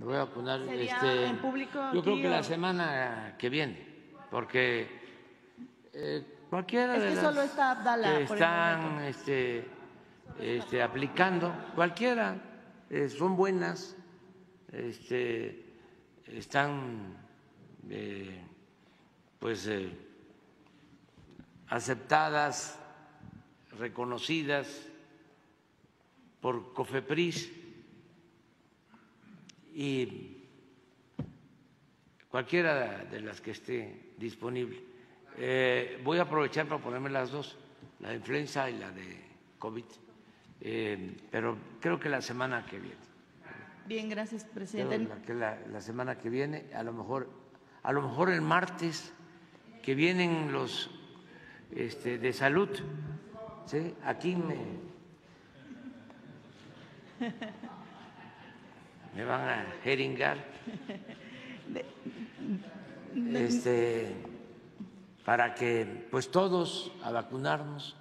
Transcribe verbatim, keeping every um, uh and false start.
Me voy a vacunar. ¿Sería este, en público Yo creo aquí que o- la semana que viene, porque eh, cualquiera Es de que las solo está Abdala que por el están momento. este, este, aplicando, cualquiera, eh, son buenas, este, están eh, pues eh, aceptadas, reconocidas por COFEPRIS y cualquiera de las que esté disponible. Eh, voy a aprovechar para ponerme las dos, la de influenza y la de COVID, eh, pero creo que la semana que viene. Bien, gracias, Creo presidente. la, que la, la semana que viene, a lo mejor, a lo mejor el martes que vienen los este, de salud, ¿sí? Aquí me, me van a jeringar. Este, para que pues todos a vacunarnos